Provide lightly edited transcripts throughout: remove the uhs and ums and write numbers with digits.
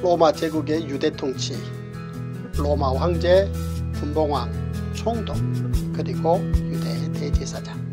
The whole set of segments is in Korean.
로마 제국의 유대 통치, 로마 황제, 분봉왕, 총독, 그리고 유대 대제사장.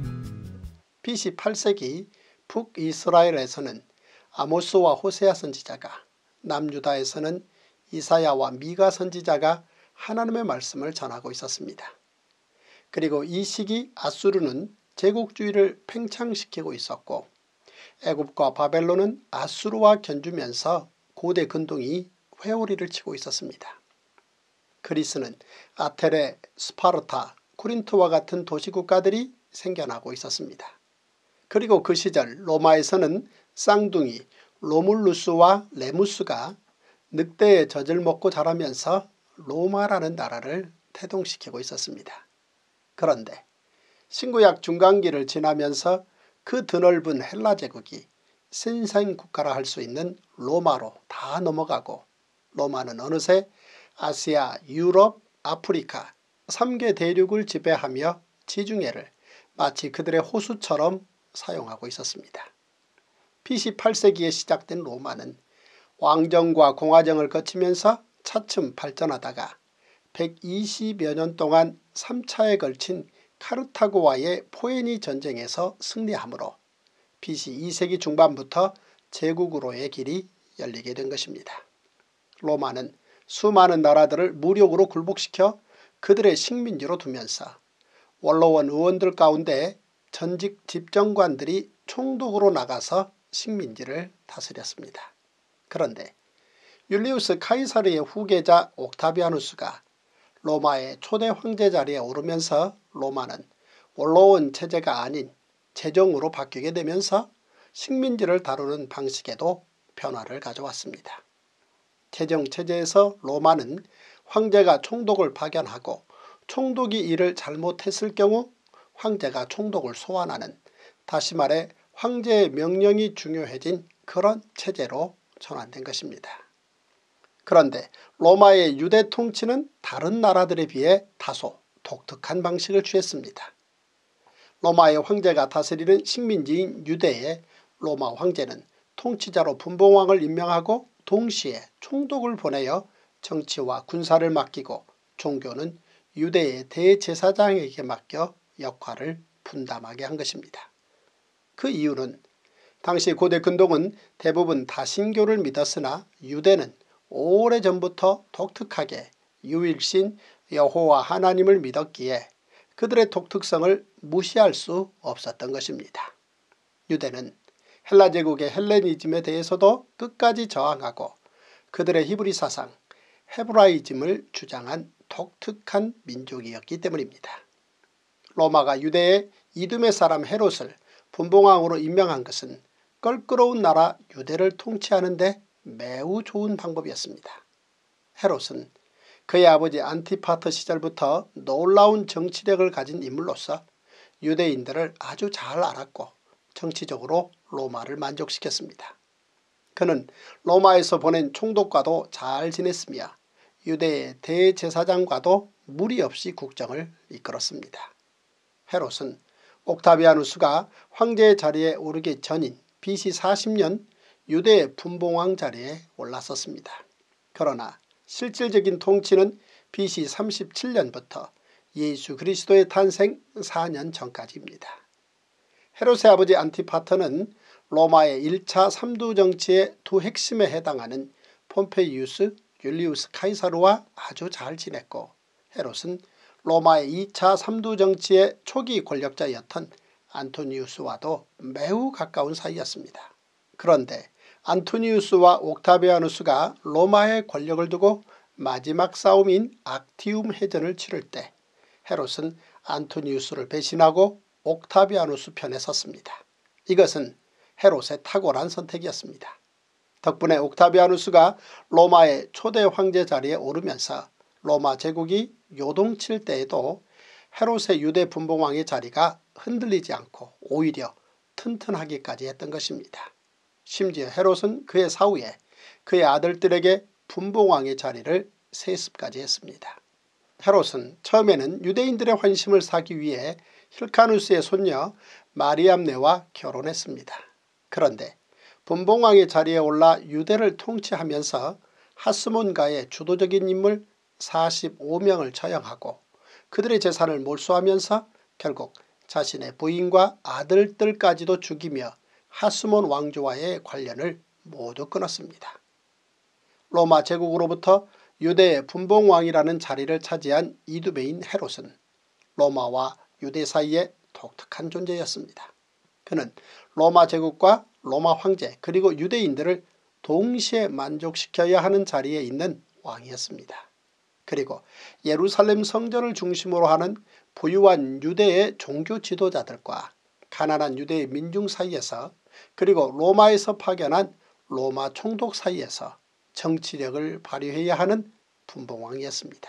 BC 8세기 북이스라엘에서는 아모스와 호세아 선지자가, 남유다에서는 이사야와 미가 선지자가 하나님의 말씀을 전하고 있었습니다. 그리고 이 시기 아수르는 제국주의를 팽창시키고 있었고, 애굽과 바벨론은 아수르와 견주면서 고대 근동이 회오리를 치고 있었습니다. 그리스는 아테네, 스파르타, 코린토와 같은 도시국가들이 생겨나고 있었습니다. 그리고 그 시절 로마에서는 쌍둥이 로물루스와 레무스가 늑대의 젖을 먹고 자라면서 로마라는 나라를 태동시키고 있었습니다. 그런데 신구약 중간기를 지나면서 그 드넓은 헬라 제국이 신생국가라 할 수 있는 로마로 다 넘어가고, 로마는 어느새 아시아, 유럽, 아프리카 3개 대륙을 지배하며 지중해를 마치 그들의 호수처럼 사용하고 있었습니다. BC 8세기에 시작된 로마는 왕정과 공화정을 거치면서 차츰 발전하다가 120여 년 동안 3차에 걸친 카르타고와의 포에니 전쟁에서 승리하므로 BC 2세기 중반부터 제국으로의 길이 열리게 된 것입니다. 로마는 수많은 나라들을 무력으로 굴복시켜 그들의 식민지로 두면서 원로원 의원들 가운데 전직 집정관들이 총독으로 나가서 식민지를 다스렸습니다. 그런데 율리우스 카이사르의 후계자 옥타비아누스가 로마의 초대 황제 자리에 오르면서 로마는 원로원 체제가 아닌 제정으로 바뀌게 되면서 식민지를 다루는 방식에도 변화를 가져왔습니다. 제정체제에서 로마는 황제가 총독을 파견하고 총독이 이를 잘못했을 경우 황제가 총독을 소환하는, 다시 말해 황제의 명령이 중요해진 그런 체제로 전환된 것입니다. 그런데 로마의 유대 통치는 다른 나라들에 비해 다소 독특한 방식을 취했습니다. 로마의 황제가 다스리는 식민지인 유대의 로마 황제는 통치자로 분봉왕을 임명하고 동시에 총독을 보내어 정치와 군사를 맡기고 종교는 유대의 대제사장에게 맡겨 역할을 분담하게 한 것입니다. 그 이유는 당시 고대 근동은 대부분 다신교를 믿었으나 유대는 오래전부터 독특하게 유일신 여호와 하나님을 믿었기에 그들의 독특성을 무시할 수 없었던 것입니다. 유대는 헬라 제국의 헬레니즘에 대해서도 끝까지 저항하고 그들의 히브리 사상 헤브라이즘을 주장한 독특한 민족이었기 때문입니다. 로마가 유대의 이두메 사람 헤롯을 분봉왕으로 임명한 것은 껄끄러운 나라 유대를 통치하는 데 매우 좋은 방법이었습니다. 헤롯은 그의 아버지 안티파터 시절부터 놀라운 정치력을 가진 인물로서 유대인들을 아주 잘 알았고 정치적으로 로마를 만족시켰습니다. 그는 로마에서 보낸 총독과도 잘 지냈으며 유대의 대제사장과도 무리 없이 국정을 이끌었습니다. 헤롯은 옥타비아누스가 황제의 자리에 오르기 전인 BC 40년 유대의 분봉왕 자리에 올랐었습니다. 그러나 실질적인 통치는 BC 37년부터 예수 그리스도의 탄생 4년 전까지입니다. 헤롯의 아버지 안티파터는 로마의 1차 3두 정치의 두 핵심에 해당하는 폼페이우스, 율리우스 카이사르와 아주 잘 지냈고, 헤롯은 로마의 2차 3두 정치의 초기 권력자였던 안토니우스와도 매우 가까운 사이였습니다. 그런데 안토니우스와 옥타비아누스가 로마의 권력을 두고 마지막 싸움인 악티움 해전을 치를 때 헤롯은 안토니우스를 배신하고 옥타비아누스 편에 섰습니다. 이것은 헤롯의 탁월한 선택이었습니다. 덕분에 옥타비아누스가 로마의 초대 황제 자리에 오르면서 로마 제국이 요동칠 때에도 헤롯의 유대 분봉왕의 자리가 흔들리지 않고 오히려 튼튼하기까지 했던 것입니다. 심지어 헤롯은 그의 사후에 그의 아들들에게 분봉왕의 자리를 세습까지 했습니다. 헤롯은 처음에는 유대인들의 환심을 사기 위해 힐카누스의 손녀 마리암네와 결혼했습니다. 그런데 분봉왕의 자리에 올라 유대를 통치하면서 하스몬가의 주도적인 인물 45명을 처형하고 그들의 재산을 몰수하면서 결국 자신의 부인과 아들들까지도 죽이며 하스몬 왕조와의 관련을 모두 끊었습니다. 로마 제국으로부터 유대의 분봉왕이라는 자리를 차지한 이두메인 헤롯은 로마와 유대 사이에 독특한 존재였습니다. 그는 로마 제국과 로마 황제 그리고 유대인들을 동시에 만족시켜야 하는 자리에 있는 왕이었습니다. 그리고 예루살렘 성전을 중심으로 하는 부유한 유대의 종교 지도자들과 가난한 유대의 민중 사이에서 그리고 로마에서 파견한 로마 총독 사이에서 정치력을 발휘해야 하는 분봉왕이었습니다.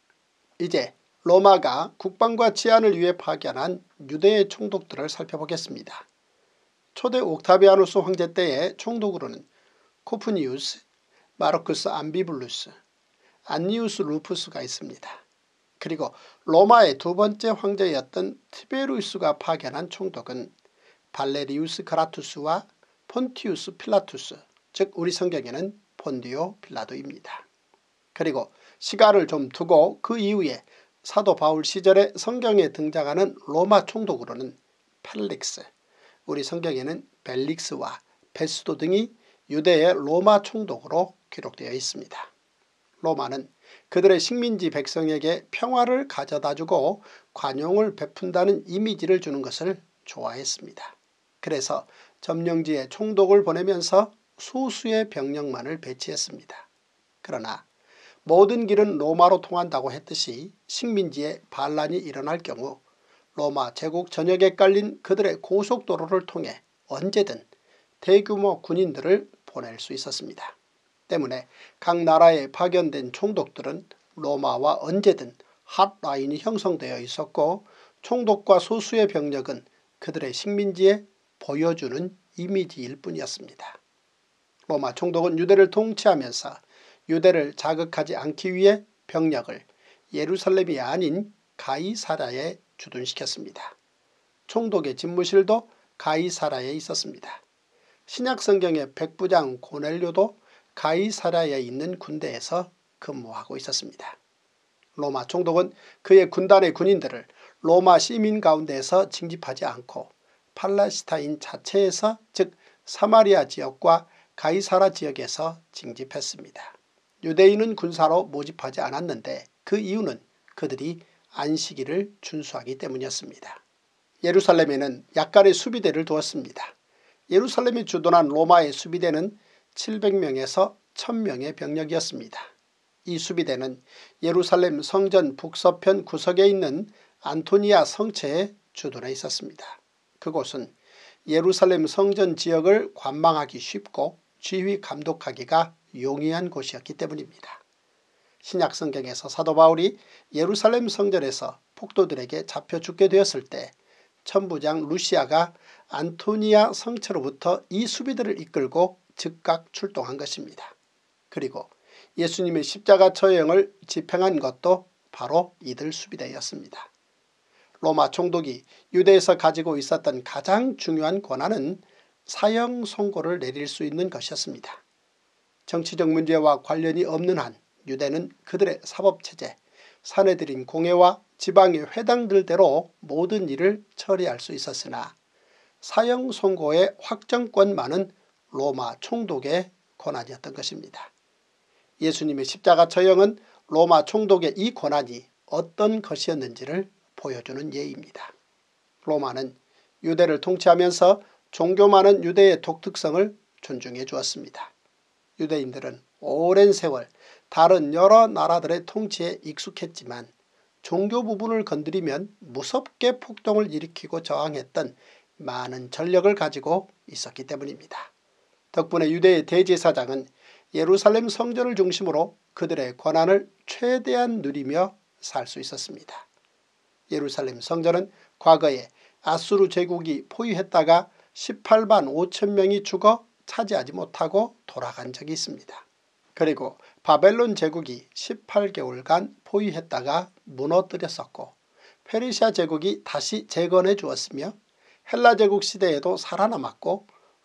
이제 로마가 국방과 치안을 위해 파견한 유대의 총독들을 살펴보겠습니다. 초대 옥타비아누스 황제 때의 총독으로는 코프니우스, 마르쿠스 암비블루스, 안니우스 루푸스가 있습니다. 그리고 로마의 두 번째 황제였던 티베리우스가 파견한 총독은 발레리우스 그라투스와 폰티우스 필라투스, 즉 우리 성경에는 폰디오 필라도입니다. 그리고 시간을 좀 두고 그 이후에 사도 바울 시절에 성경에 등장하는 로마 총독으로는 펠릭스, 우리 성경에는 벨릭스와 베스도 등이 유대의 로마 총독으로 기록되어 있습니다. 로마는 그들의 식민지 백성에게 평화를 가져다주고 관용을 베푼다는 이미지를 주는 것을 좋아했습니다. 그래서 점령지에 총독을 보내면서 소수의 병력만을 배치했습니다. 그러나 모든 길은 로마로 통한다고 했듯이 식민지에 반란이 일어날 경우 로마 제국 전역에 깔린 그들의 고속도로를 통해 언제든 대규모 군인들을 보낼 수 있었습니다. 때문에 각 나라에 파견된 총독들은 로마와 언제든 핫라인이 형성되어 있었고 총독과 소수의 병력은 그들의 식민지에 보여주는 이미지일 뿐이었습니다. 로마 총독은 유대를 통치하면서 유대를 자극하지 않기 위해 병력을 예루살렘이 아닌 가이사랴에 주둔시켰습니다. 총독의 집무실도 가이사랴에 있었습니다. 신약성경의 백부장 고넬료도 가이사랴에 있는 군대에서 근무하고 있었습니다. 로마 총독은 그의 군단의 군인들을 로마 시민 가운데에서 징집하지 않고 팔레스타인 자체에서 즉 사마리아 지역과 가이사라 지역에서 징집했습니다. 유대인은 군사로 모집하지 않았는데 그 이유는 그들이 안식일을 준수하기 때문이었습니다. 예루살렘에는 약간의 수비대를 두었습니다. 예루살렘이 주둔한 로마의 수비대는 700명에서 1000명의 병력이었습니다. 이 수비대는 예루살렘 성전 북서편 구석에 있는 안토니아 성체에 주둔해 있었습니다. 그곳은 예루살렘 성전 지역을 관망하기 쉽고 지휘 감독하기가 용이한 곳이었기 때문입니다. 신약성경에서 사도 바울이 예루살렘 성전에서 폭도들에게 잡혀 죽게 되었을 때 천부장 루시아가 안토니아 성체로부터 이 수비대를 이끌고 즉각 출동한 것입니다. 그리고 예수님의 십자가 처형을 집행한 것도 바로 이들 수비대였습니다. 로마 총독이 유대에서 가지고 있었던 가장 중요한 권한은 사형 선고를 내릴 수 있는 것이었습니다. 정치적 문제와 관련이 없는 한 유대는 그들의 사법체제, 사내들인 공회와 지방의 회당들대로 모든 일을 처리할 수 있었으나 사형 선고의 확정권만은 로마 총독의 권한이었던 것입니다. 예수님의 십자가 처형은 로마 총독의 이 권한이 어떤 것이었는지를 보여주는 예입니다. 로마는 유대를 통치하면서 종교 많은 유대의 독특성을 존중해 주었습니다. 유대인들은 오랜 세월 다른 여러 나라들의 통치에 익숙했지만 종교 부분을 건드리면 무섭게 폭동을 일으키고 저항했던 많은 전력을 가지고 있었기 때문입니다. 덕분에 유대의 대제사장은 예루살렘 성전을 중심으로 그들의 권한을 최대한 누리며 살 수 있었습니다. 예루살렘 성전은 과거에 아수르 제국이 포위했다가 18만 5천 명이 죽어 차지하지 못하고 돌아간 적이 있습니다. 그리고 바벨론 제국이 18개월간 포위했다가 무너뜨렸었고 페르시아 제국이 다시 재건해 주었으며 헬라 제국 시대에도 살아남았고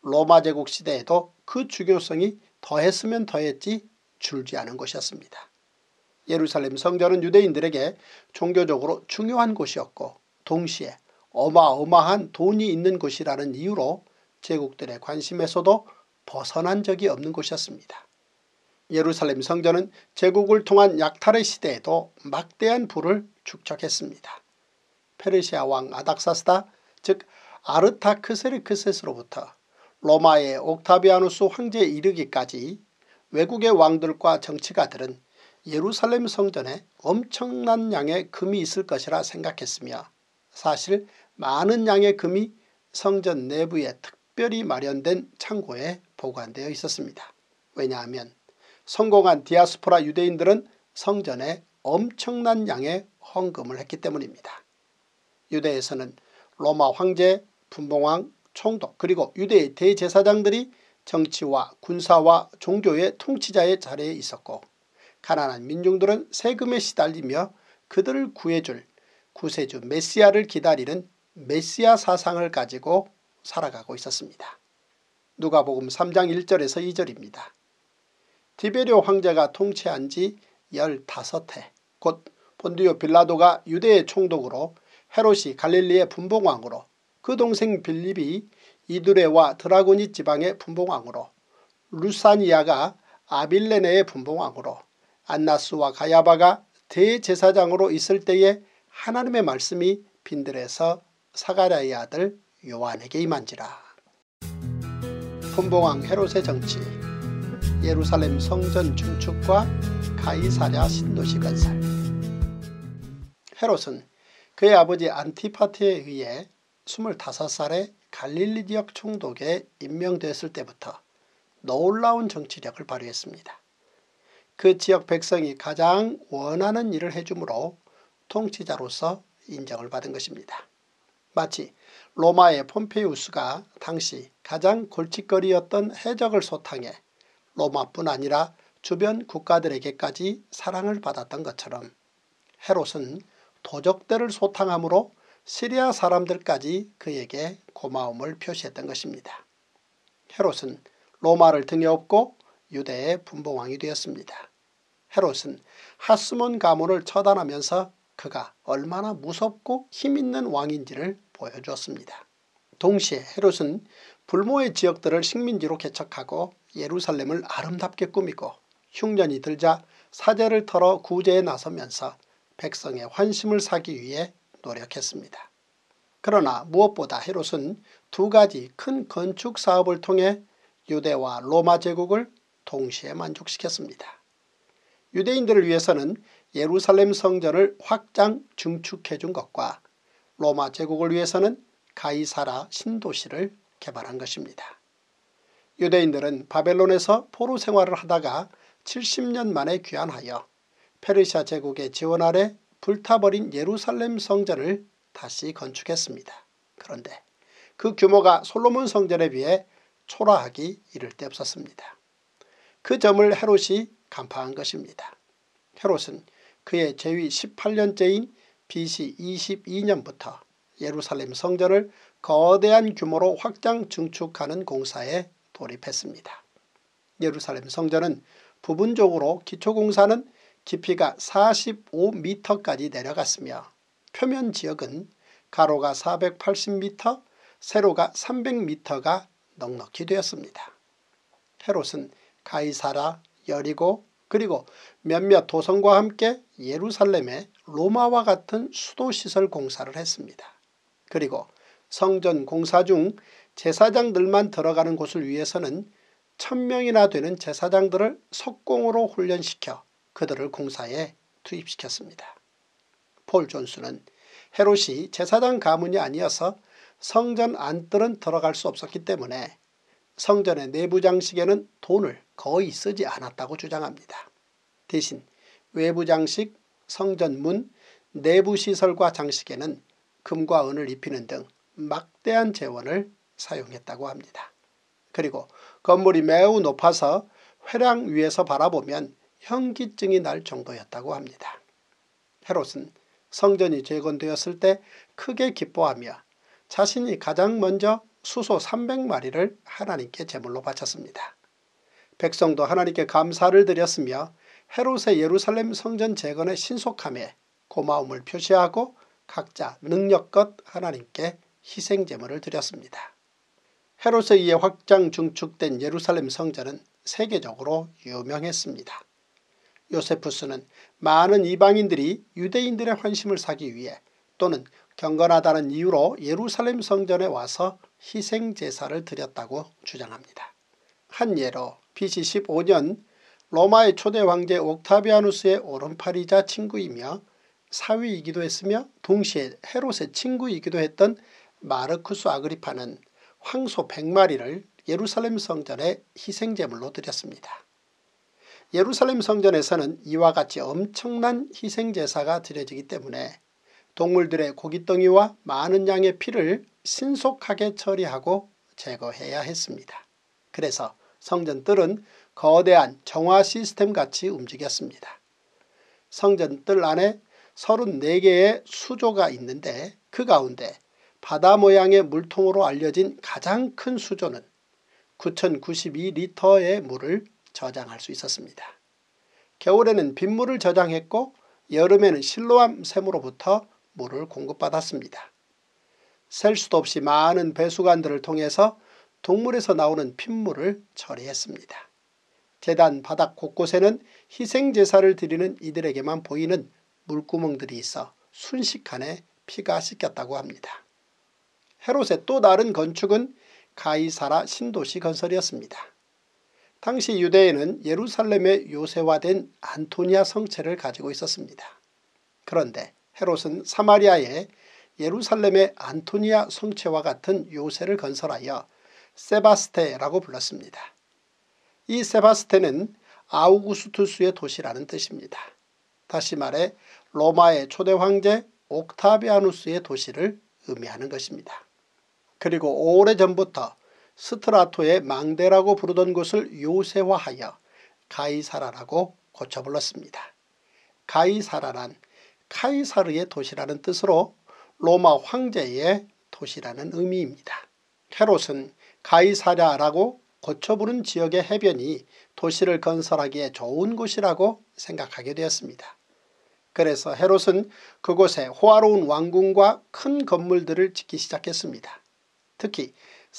로마 제국 시대에도 그 중요성이 더했으면 더했지 줄지 않은 곳이었습니다. 예루살렘 성전은 유대인들에게 종교적으로 중요한 곳이었고 동시에 어마어마한 돈이 있는 곳이라는 이유로 제국들의 관심에서도 벗어난 적이 없는 곳이었습니다. 예루살렘 성전은 제국을 통한 약탈의 시대에도 막대한 부를 축적했습니다. 페르시아 왕 아닥사스다 즉 아르타크세르크세스로부터 로마의 옥타비아누스 황제에 이르기까지 외국의 왕들과 정치가들은 예루살렘 성전에 엄청난 양의 금이 있을 것이라 생각했으며 사실 많은 양의 금이 성전 내부에 특별히 마련된 창고에 보관되어 있었습니다. 왜냐하면 성공한 디아스포라 유대인들은 성전에 엄청난 양의 헌금을 했기 때문입니다. 유대에서는 로마 황제, 분봉왕, 총독 그리고 유대의 대제사장들이 정치와 군사와 종교의 통치자의 자리에 있었고 가난한 민중들은 세금에 시달리며 그들을 구해줄 구세주 메시아를 기다리는 메시아 사상을 가지고 살아가고 있었습니다. 누가복음 3장 1절에서 2절입니다. 디베리오 황제가 통치한 지 15해 곧 본디오 빌라도가 유대의 총독으로 헤롯이 갈릴리의 분봉왕으로 그 동생 빌립이 이두레와 드라고니 지방의 분봉왕으로 루사니아가 아빌레네의 분봉왕으로 안나스와 가야바가 대제사장으로 있을 때에 하나님의 말씀이 빈들에서 사가랴의 아들 요한에게 임한지라. 분봉왕 헤롯의 정치, 예루살렘 성전 중축과 가이사랴 신도시 건설. 헤롯은 그의 아버지 안티파티에 의해 25살에 갈릴리 지역 총독에 임명됐을 때부터 놀라운 정치력을 발휘했습니다. 그 지역 백성이 가장 원하는 일을 해주므로 통치자로서 인정을 받은 것입니다. 마치 로마의 폼페이우스가 당시 가장 골칫거리였던 해적을 소탕해 로마뿐 아니라 주변 국가들에게까지 사랑을 받았던 것처럼 헤롯은 도적들을 소탕함으로 시리아 사람들까지 그에게 고마움을 표시했던 것입니다. 헤롯은 로마를 등에 업고 유대의 분봉왕이 되었습니다. 헤롯은 하스몬 가문을 처단하면서 그가 얼마나 무섭고 힘있는 왕인지를 보여주었습니다. 동시에 헤롯은 불모의 지역들을 식민지로 개척하고 예루살렘을 아름답게 꾸미고 흉년이 들자 사제를 털어 구제에 나서면서 백성의 환심을 사기 위해 노력했습니다. 그러나 무엇보다 헤롯은 두 가지 큰 건축 사업을 통해 유대와 로마 제국을 동시에 만족시켰습니다. 유대인들을 위해서는 예루살렘 성전을 확장 증축해 준 것과 로마 제국을 위해서는 가이사라 신도시를 개발한 것입니다. 유대인들은 바벨론에서 포로 생활을 하다가 70년 만에 귀환하여 페르시아 제국의 지원 아래 불타버린 예루살렘 성전을 다시 건축했습니다. 그런데 그 규모가 솔로몬 성전에 비해 초라하기 이를 데 없었습니다. 그 점을 헤롯이 간파한 것입니다. 헤롯은 그의 재위 18년째인 BC 22년부터 예루살렘 성전을 거대한 규모로 확장 증축하는 공사에 돌입했습니다. 예루살렘 성전은 부분적으로 기초공사는 깊이가 45m까지 내려갔으며 표면 지역은 가로가 480m, 세로가 300m가 넉넉히 되었습니다. 헤롯은 가이사라, 여리고 그리고 몇몇 도성과 함께 예루살렘에 로마와 같은 수도시설 공사를 했습니다. 그리고 성전 공사 중 제사장들만 들어가는 곳을 위해서는 1000명이나 되는 제사장들을 석공으로 훈련시켜 그들을 공사에 투입시켰습니다. 폴 존스는 헤롯이 제사장 가문이 아니어서 성전 안뜰은 들어갈 수 없었기 때문에 성전의 내부 장식에는 돈을 거의 쓰지 않았다고 주장합니다. 대신 외부 장식, 성전 문, 내부 시설과 장식에는 금과 은을 입히는 등 막대한 재원을 사용했다고 합니다. 그리고 건물이 매우 높아서 회랑 위에서 바라보면 현기증이 날 정도였다고 합니다. 헤롯은 성전이 재건되었을 때 크게 기뻐하며 자신이 가장 먼저 수소 300마리를 하나님께 제물로 바쳤습니다. 백성도 하나님께 감사를 드렸으며 헤롯의 예루살렘 성전 재건의 신속함에 고마움을 표시하고 각자 능력껏 하나님께 희생제물을 드렸습니다. 헤롯에 의해 확장 중축된 예루살렘 성전은 세계적으로 유명했습니다. 요세푸스는 많은 이방인들이 유대인들의 환심을 사기 위해 또는 경건하다는 이유로 예루살렘 성전에 와서 희생제사를 드렸다고 주장합니다. 한 예로 BC 15년 로마의 초대 황제 옥타비아누스의 오른팔이자 친구이며 사위이기도 했으며 동시에 헤롯의 친구이기도 했던 마르쿠스 아그리파는 황소 100마리를 예루살렘 성전에 희생제물로 드렸습니다. 예루살렘 성전에서는 이와 같이 엄청난 희생제사가 드려지기 때문에 동물들의 고깃덩이와 많은 양의 피를 신속하게 처리하고 제거해야 했습니다. 그래서 성전 뜰은 거대한 정화 시스템 같이 움직였습니다. 성전 뜰 안에 34개의 수조가 있는데 그 가운데 바다 모양의 물통으로 알려진 가장 큰 수조는 9,092리터의 물을 저장할 수 있었습니다. 겨울에는 빗물을 저장했고 여름에는 실로암 샘으로부터 물을 공급받았습니다. 셀 수도 없이 많은 배수관들을 통해서 동물에서 나오는 핏물을 처리했습니다. 제단 바닥 곳곳에는 희생제사를 드리는 이들에게만 보이는 물구멍들이 있어 순식간에 피가 씻겼다고 합니다. 헤롯의 또 다른 건축은 가이사라 신도시 건설이었습니다. 당시 유대에는 예루살렘에 요새화된 안토니아 성체를 가지고 있었습니다. 그런데 헤롯은 사마리아에 예루살렘의 안토니아 성체와 같은 요새를 건설하여 세바스테라고 불렀습니다. 이 세바스테는 아우구스투스의 도시라는 뜻입니다. 다시 말해 로마의 초대 황제 옥타비아누스의 도시를 의미하는 것입니다. 그리고 오래전부터 스트라토의 망대라고 부르던 곳을 요새화하여 가이사라라고 고쳐 불렀습니다. 가이사라란 카이사르의 도시라는 뜻으로 로마 황제의 도시라는 의미입니다. 헤롯은 가이사랴라고 고쳐 부른 지역의 해변이 도시를 건설하기에 좋은 곳이라고 생각하게 되었습니다. 그래서 헤롯은 그곳에 호화로운 왕궁과 큰 건물들을 짓기 시작했습니다. 특히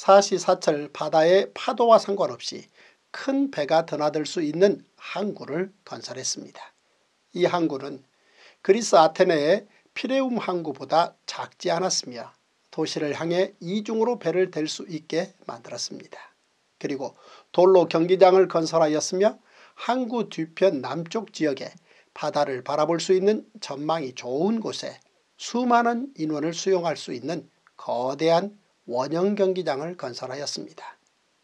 사시사철 바다의 파도와 상관없이 큰 배가 드나들 수 있는 항구를 건설했습니다. 이 항구는 그리스 아테네의 피레움 항구보다 작지 않았으며 도시를 향해 이중으로 배를 댈 수 있게 만들었습니다. 그리고 돌로 경기장을 건설하였으며 항구 뒤편 남쪽 지역에 바다를 바라볼 수 있는 전망이 좋은 곳에 수많은 인원을 수용할 수 있는 거대한 원형 경기장을 건설하였습니다.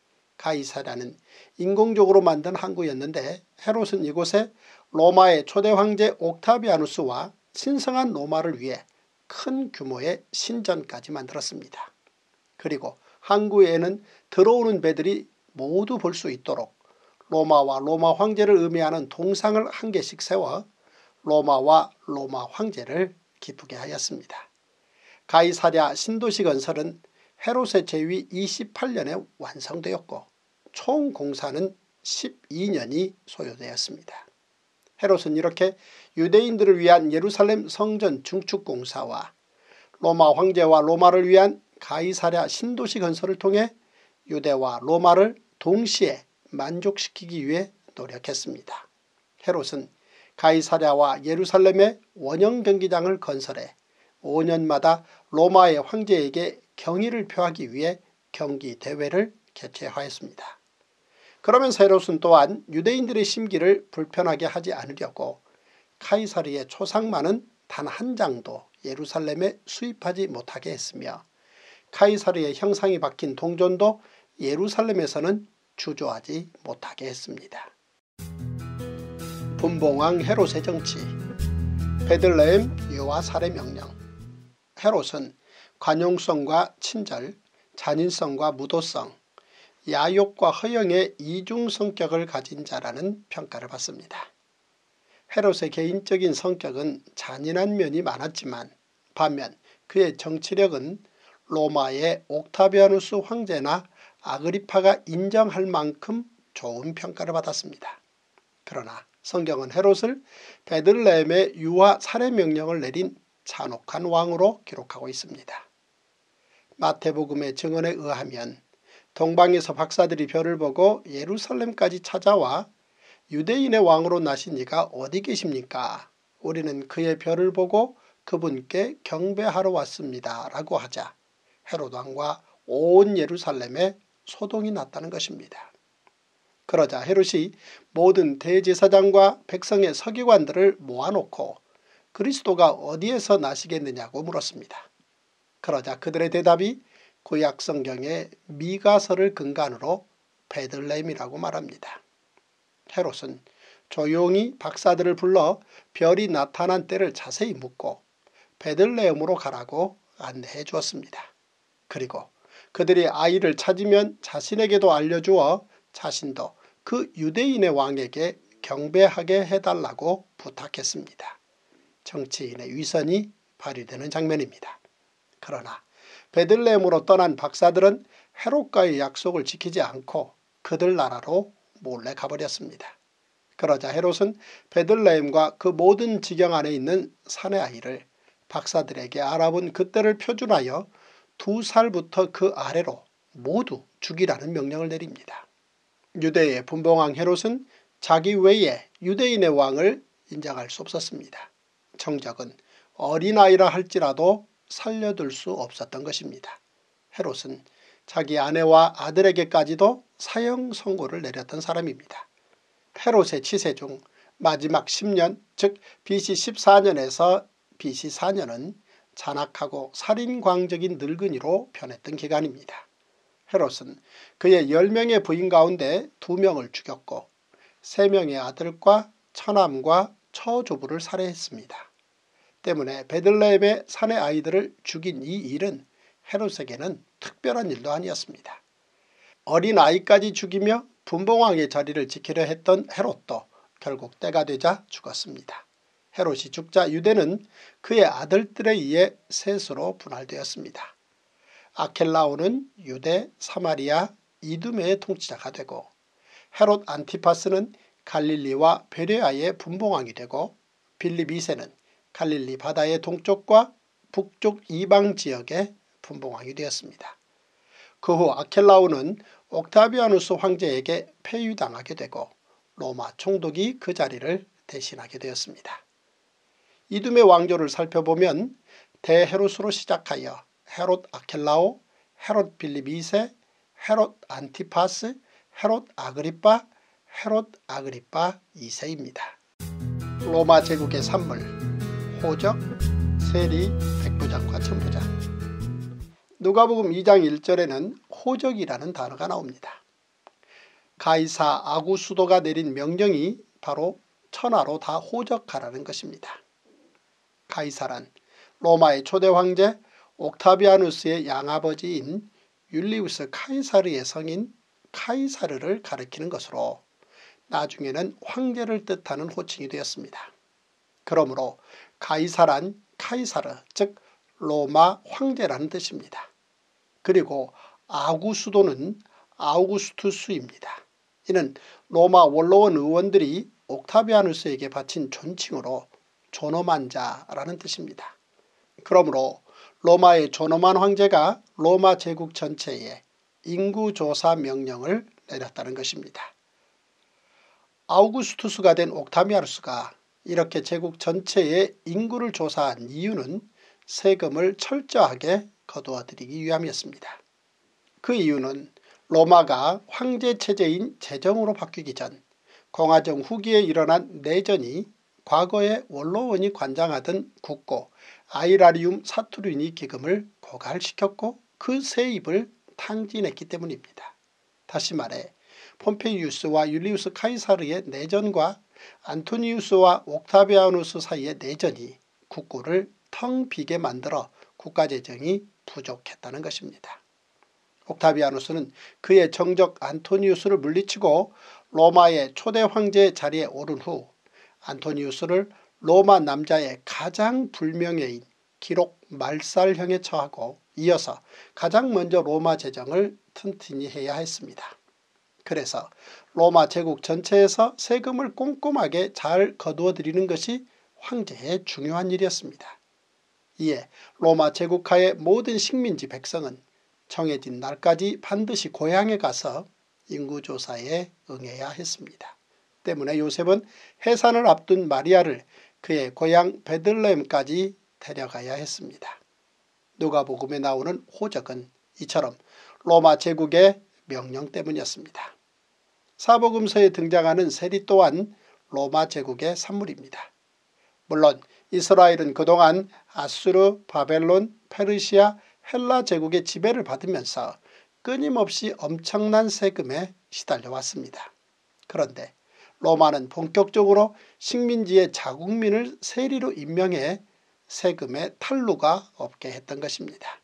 가이사랴는 인공적으로 만든 항구였는데 헤롯은 이곳에 로마의 초대 황제 옥타비아누스와 신성한 로마를 위해 큰 규모의 신전까지 만들었습니다. 그리고 항구에는 들어오는 배들이 모두 볼 수 있도록 로마와 로마 황제를 의미하는 동상을 한 개씩 세워 로마와 로마 황제를 기쁘게 하였습니다. 가이사랴 신도시 건설은 헤롯의 제위 28년에 완성되었고 총 공사는 12년이 소요되었습니다. 헤롯은 이렇게 유대인들을 위한 예루살렘 성전 중축 공사와 로마 황제와 로마를 위한 가이사랴 신도시 건설을 통해 유대와 로마를 동시에 만족시키기 위해 노력했습니다. 헤롯은 가이사랴와 예루살렘의 원형 경기장을 건설해 5년마다 로마의 황제에게 경의를 표하기 위해 경기 대회를 개최하였습니다. 그러면서 헤롯은 또한 유대인들의 심기를 불편하게 하지 않으려고 카이사르의 초상만은 단 한 장도 예루살렘에 수입하지 못하게 했으며 카이사르의 형상이 박힌 동전도 예루살렘에서는 주저하지 못하게 했습니다. 분봉왕 헤롯의 정치. 베들레헴 유아 살해 명령. 헤롯은 관용성과 친절, 잔인성과 무도성, 야욕과 허영의 이중 성격을 가진 자라는 평가를 받습니다. 헤롯의 개인적인 성격은 잔인한 면이 많았지만 반면 그의 정치력은 로마의 옥타비아누스 황제나 아그리파가 인정할 만큼 좋은 평가를 받았습니다. 그러나 성경은 헤롯을 베들레헴의 유아 살해 명령을 내린 잔혹한 왕으로 기록하고 있습니다. 마태복음의 증언에 의하면 동방에서 박사들이 별을 보고 예루살렘까지 찾아와 유대인의 왕으로 나신 이가 어디 계십니까? 우리는 그의 별을 보고 그분께 경배하러 왔습니다. 라고 하자 헤롯 왕과 온 예루살렘에 소동이 났다는 것입니다. 그러자 헤롯이 모든 대제사장과 백성의 서기관들을 모아놓고 그리스도가 어디에서 나시겠느냐고 물었습니다. 그러자 그들의 대답이 구약 성경의 미가서를 근간으로 베들레헴이라고 말합니다. 헤롯은 조용히 박사들을 불러 별이 나타난 때를 자세히 묻고 베들레헴으로 가라고 안내해 주었습니다. 그리고 그들이 아이를 찾으면 자신에게도 알려주어 자신도 그 유대인의 왕에게 경배하게 해달라고 부탁했습니다. 정치인의 위선이 발휘되는 장면입니다. 그러나 베들레헴으로 떠난 박사들은 헤롯과의 약속을 지키지 않고 그들 나라로 몰래 가버렸습니다. 그러자 헤롯은 베들레헴과 그 모든 지경 안에 있는 사내 아이를 박사들에게 알아본 그때를 표준하여 2살부터 그 아래로 모두 죽이라는 명령을 내립니다. 유대의 분봉왕 헤롯은 자기 외에 유대인의 왕을 인정할 수 없었습니다. 정적은 어린아이라 할지라도 살려둘 수 없었던 것입니다. 헤롯은 자기 아내와 아들에게까지도 사형 선고를 내렸던 사람입니다. 헤롯의 치세 중 마지막 10년 즉 BC 14년에서 BC 4년은 잔악하고 살인광적인 늙은이로 변했던 기간입니다. 헤롯은 그의 10명의 부인 가운데 2명을 죽였고 3명의 아들과 처남과 처조부를 살해했습니다. 때문에 베들레헴의 사내 아이들을 죽인 이 일은 헤롯에게는 특별한 일도 아니었습니다. 어린아이까지 죽이며 분봉왕의 자리를 지키려 했던 헤롯도 결국 때가 되자 죽었습니다. 헤롯이 죽자 유대는 그의 아들들에 의해 셋으로 분할되었습니다. 아켈라오는 유대, 사마리아, 이두메의 통치자가 되고 헤롯 안티파스는 갈릴리와 베레아의 분봉왕이 되고 빌립 2세는 갈릴리 바다의 동쪽과 북쪽 이방 지역의 분봉왕이 되었습니다. 그 후 아켈라오는 옥타비아누스 황제에게 폐위당하게 되고 로마 총독이 그 자리를 대신하게 되었습니다. 이두메 왕조를 살펴보면 대헤롯으로 시작하여 헤롯 아켈라오, 헤롯 빌립 2세, 헤롯 안티파스, 헤롯 아그리빠, 헤롯 아그리빠 2세입니다. 로마 제국의 산물, 호적, 세리, 백부장과 천부장. 누가복음 2장 1절에는 호적이라는 단어가 나옵니다. 가이사 아구수도가 내린 명령이 바로 천하로 다 호적하라는 것입니다. 가이사란 로마의 초대 황제 옥타비아누스의 양아버지인 율리우스 카이사르의 성인 카이사르를 가리키는 것으로 나중에는 황제를 뜻하는 호칭이 되었습니다. 그러므로 가이사란 카이사르 즉 로마 황제라는 뜻입니다. 그리고 아구수도는 아우구스투스입니다. 이는 로마 원로원 의원들이 옥타비아누스에게 바친 존칭으로 존엄한 자라는 뜻입니다. 그러므로 로마의 존엄한 황제가 로마 제국 전체에 인구조사 명령을 내렸다는 것입니다. 아우구스투스가 된 옥타비아누스가 이렇게 제국 전체의 인구를 조사한 이유는 세금을 철저하게 거두어들이기 위함이었습니다. 그 이유는 로마가 황제체제인 제정으로 바뀌기 전 공화정 후기에 일어난 내전이 과거에 원로원이 관장하던 국고 아이라리움 사투리니 기금을 고갈시켰고 그 세입을 탕진했기 때문입니다. 다시 말해 폼페이우스와 율리우스 카이사르의 내전과 안토니우스와 옥타비아누스 사이의 내전이 국고를 텅 비게 만들어 국가재정이 부족했다는 것입니다. 옥타비아누스는 그의 정적 안토니우스를 물리치고 로마의 초대 황제의 자리에 오른 후 안토니우스를 로마 남자의 가장 불명예인 기록 말살형에 처하고 이어서 가장 먼저 로마 재정을 튼튼히 해야 했습니다. 그래서 로마 제국 전체에서 세금을 꼼꼼하게 잘 거두어 들이는 것이 황제의 중요한 일이었습니다. 이에 로마 제국하의 모든 식민지 백성은 정해진 날까지 반드시 고향에 가서 인구조사에 응해야 했습니다. 때문에 요셉은 해산을 앞둔 마리아를 그의 고향 베들레헴까지 데려가야 했습니다. 누가복음에 나오는 호적은 이처럼 로마 제국의 명령 때문이었습니다. 사복음서에 등장하는 세리 또한 로마 제국의 산물입니다. 물론 이스라엘은 그동안 아수르, 바벨론, 페르시아, 헬라 제국의 지배를 받으면서 끊임없이 엄청난 세금에 시달려 왔습니다. 그런데 로마는 본격적으로 식민지의 자국민을 세리로 임명해 세금의 탈루가 없게 했던 것입니다.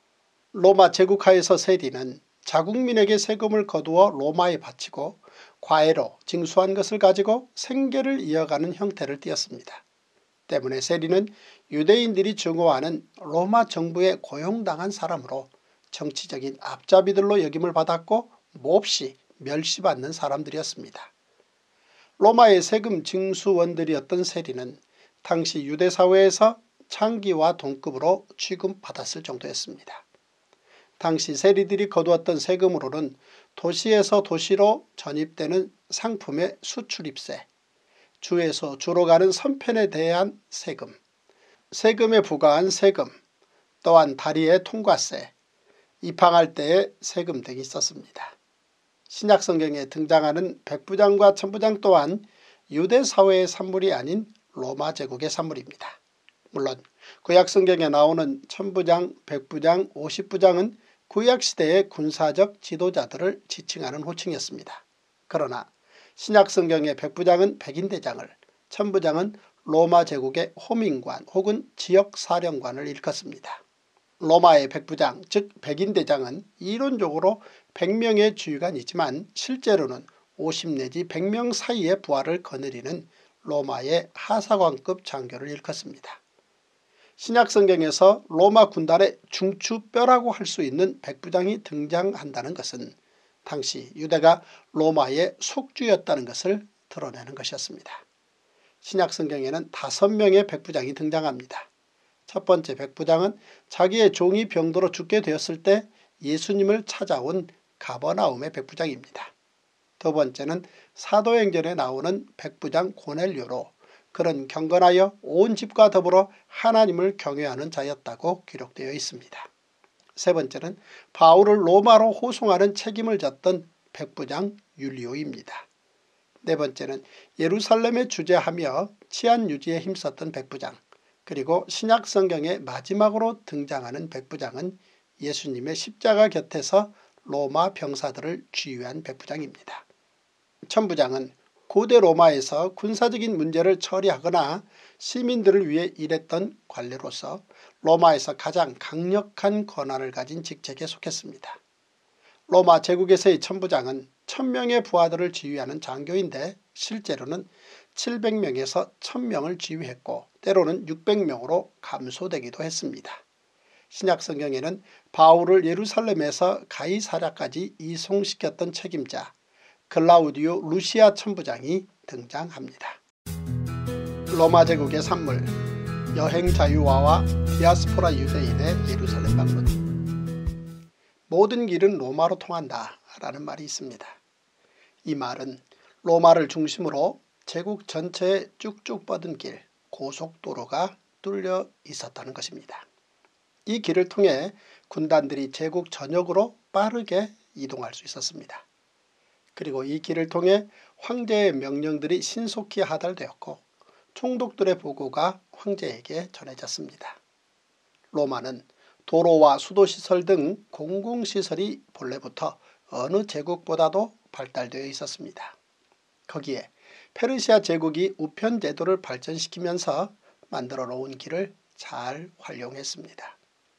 로마 제국하에서 세리는 자국민에게 세금을 거두어 로마에 바치고 과외로 징수한 것을 가지고 생계를 이어가는 형태를 띠었습니다. 때문에 세리는 유대인들이 증오하는 로마 정부에 고용당한 사람으로 정치적인 앞잡이들로 여김을 받았고 몹시 멸시받는 사람들이었습니다. 로마의 세금 징수원들이었던 세리는 당시 유대사회에서 창기와 동급으로 취급받았을 정도였습니다. 당시 세리들이 거두었던 세금으로는 도시에서 도시로 전입되는 상품의 수출입세, 주에서 주로 가는 선편에 대한 세금, 세금에 부과한 세금, 또한 다리의 통과세, 입항할 때의 세금 등이 있었습니다. 신약성경에 등장하는 백부장과 천부장 또한 유대사회의 산물이 아닌 로마 제국의 산물입니다. 물론 구약성경에 나오는 천부장, 백부장, 50부장은 구약시대의 군사적 지도자들을 지칭하는 호칭이었습니다. 그러나 신약성경의 백부장은 백인대장을, 천부장은 로마 제국의 호민관 혹은 지역사령관을 일컫습니다. 로마의 백부장 즉 백인대장은 이론적으로 100명의 주유관이지만 실제로는 50 내지 100명 사이의 부하를 거느리는 로마의 하사관급 장교를 일컫습니다. 신약성경에서 로마 군단의 중추뼈라고 할 수 있는 백부장이 등장한다는 것은 당시 유대가 로마의 속주였다는 것을 드러내는 것이었습니다. 신약성경에는 5명의 백부장이 등장합니다. 첫 번째 백부장은 자기의 종이 병들어 죽게 되었을 때 예수님을 찾아온 가버나움의 백부장입니다. 두 번째는 사도행전에 나오는 백부장 고넬료로 그는 경건하여 온 집과 더불어 하나님을 경외하는 자였다고 기록되어 있습니다. 세 번째는 바울을 로마로 호송하는 책임을 졌던 백부장 율리오입니다. 네 번째는 예루살렘에 주재하며 치안 유지에 힘썼던 백부장, 그리고 신약성경의 마지막으로 등장하는 백부장은 예수님의 십자가 곁에서 로마 병사들을 지휘한 백부장입니다. 천부장은 고대 로마에서 군사적인 문제를 처리하거나 시민들을 위해 일했던 관리로서 로마에서 가장 강력한 권한을 가진 직책에 속했습니다. 로마 제국에서의 천부장은 1000명의 부하들을 지휘하는 장교인데 실제로는 700명에서 1000명을 지휘했고 때로는 600명으로 감소되기도 했습니다. 신약성경에는 바울을 예루살렘에서 가이사랴까지 이송시켰던 책임자 글라우디오 루시아 천부장이 등장합니다. 로마 제국의 산물, 여행 자유화와 디아스포라 유대인의 예루살렘 방문. 모든 길은 로마로 통한다 라는 말이 있습니다. 이 말은 로마를 중심으로 제국 전체에 쭉쭉 뻗은 길, 고속도로가 뚫려 있었다는 것입니다. 이 길을 통해 군단들이 제국 전역으로 빠르게 이동할 수 있었습니다. 그리고 이 길을 통해 황제의 명령들이 신속히 하달되었고 총독들의 보고가 황제에게 전해졌습니다. 로마는 도로와 수도시설 등 공공시설이 본래부터 어느 제국보다도 발달되어 있었습니다. 거기에 페르시아 제국이 우편제도를 발전시키면서 만들어 놓은 길을 잘 활용했습니다.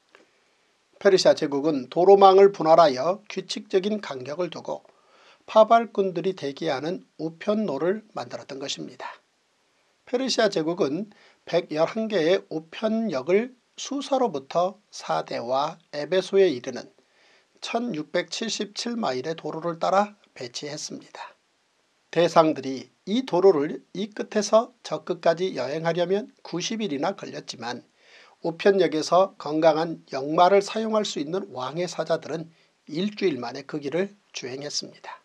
페르시아 제국은 도로망을 분할하여 규칙적인 간격을 두고 파발꾼들이 대기하는 우편로를 만들었던 것입니다. 페르시아 제국은 111개의 우편역을 수사로부터 사대와 에베소에 이르는 1677마일의 도로를 따라 배치했습니다. 대상들이 이 도로를 이 끝에서 저 끝까지 여행하려면 90일이나 걸렸지만 우편역에서 건강한 역마를 사용할 수 있는 왕의 사자들은 일주일 만에 그 길을 주행했습니다.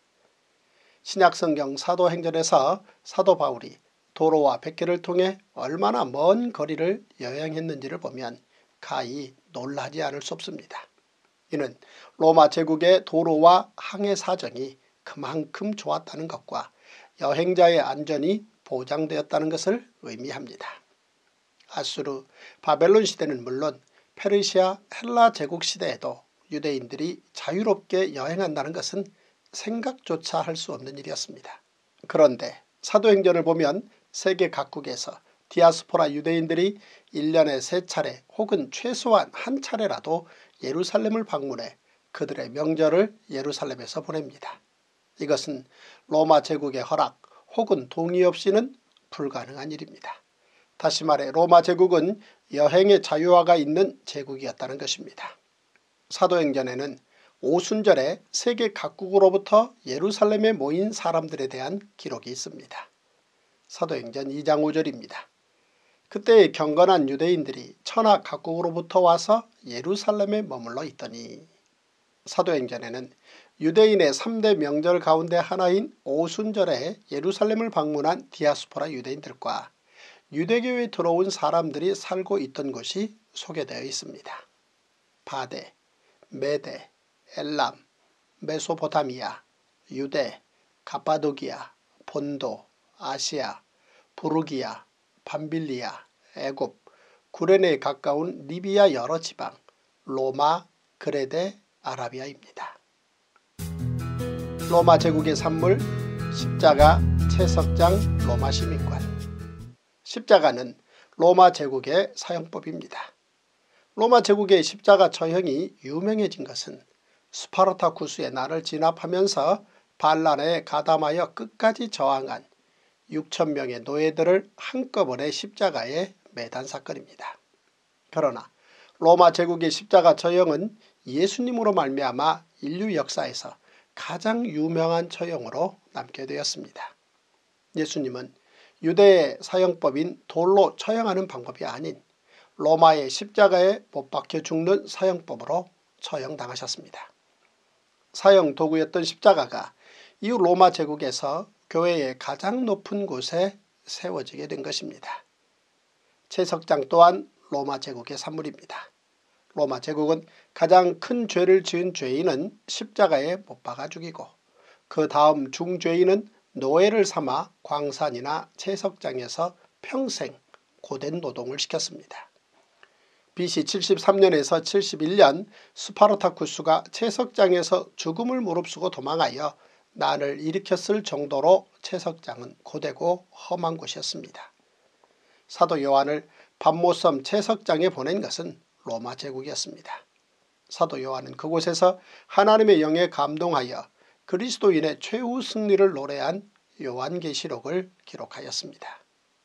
신약성경 사도행전에서 사도 바울이 도로와 백계를 통해 얼마나 먼 거리를 여행했는지를 보면 가히 놀라지 않을 수 없습니다. 이는 로마 제국의 도로와 항해 사정이 그만큼 좋았다는 것과 여행자의 안전이 보장되었다는 것을 의미합니다. 아수르, 바벨론 시대는 물론 페르시아, 헬라 제국 시대에도 유대인들이 자유롭게 여행한다는 것은 생각조차 할 수 없는 일이었습니다. 그런데 사도행전을 보면 세계 각국에서 디아스포라 유대인들이 1년에 3차례 혹은 최소한 한 차례라도 예루살렘을 방문해 그들의 명절을 예루살렘에서 보냅니다. 이것은 로마 제국의 허락 혹은 동의 없이는 불가능한 일입니다. 다시 말해 로마 제국은 여행의 자유화가 있는 제국이었다는 것입니다. 사도행전에는 오순절에 세계 각국으로부터 예루살렘에 모인 사람들에 대한 기록이 있습니다. 사도행전 2장 5절입니다. 그때의 경건한 유대인들이 천하 각국으로부터 와서 예루살렘에 머물러 있더니. 사도행전에는 유대인의 3대 명절 가운데 하나인 오순절에 예루살렘을 방문한 디아스포라 유대인들과 유대교에 들어온 사람들이 살고 있던 곳이 소개되어 있습니다. 바데, 메데, 엘람, 메소포타미아, 유대, 가파도기아, 본도, 아시아, 부르기아, 밤빌리아, 애굽, 구레네에 가까운 리비아 여러 지방, 로마, 그레데, 아라비아입니다. 로마 제국의 산물, 십자가, 채석장, 로마 시민관. 십자가는 로마 제국의 사형법입니다. 로마 제국의 십자가 처형이 유명해진 것은 스파르타쿠스의 날을 진압하면서 반란에 가담하여 끝까지 저항한 6,000명의 노예들을 한꺼번에 십자가에 매단 사건입니다. 그러나 로마 제국의 십자가 처형은 예수님으로 말미암아 인류 역사에서 가장 유명한 처형으로 남게 되었습니다. 예수님은 유대의 사형법인 돌로 처형하는 방법이 아닌 로마의 십자가에 못 박혀 죽는 사형법으로 처형당하셨습니다. 사형 도구였던 십자가가 이후 로마 제국에서 교회의 가장 높은 곳에 세워지게 된 것입니다. 채석장 또한 로마 제국의 산물입니다. 로마 제국은 가장 큰 죄를 지은 죄인은 십자가에 못 박아 죽이고 그 다음 중죄인은 노예를 삼아 광산이나 채석장에서 평생 고된 노동을 시켰습니다. BC 73년에서 71년 스파르타쿠스가 채석장에서 죽음을 무릅쓰고 도망하여 난을 일으켰을 정도로 채석장은 고되고 험한 곳이었습니다. 사도 요한을 밤모섬 채석장에 보낸 것은 로마 제국이었습니다. 사도 요한은 그곳에서 하나님의 영에 감동하여 그리스도인의 최후 승리를 노래한 요한계시록을 기록하였습니다.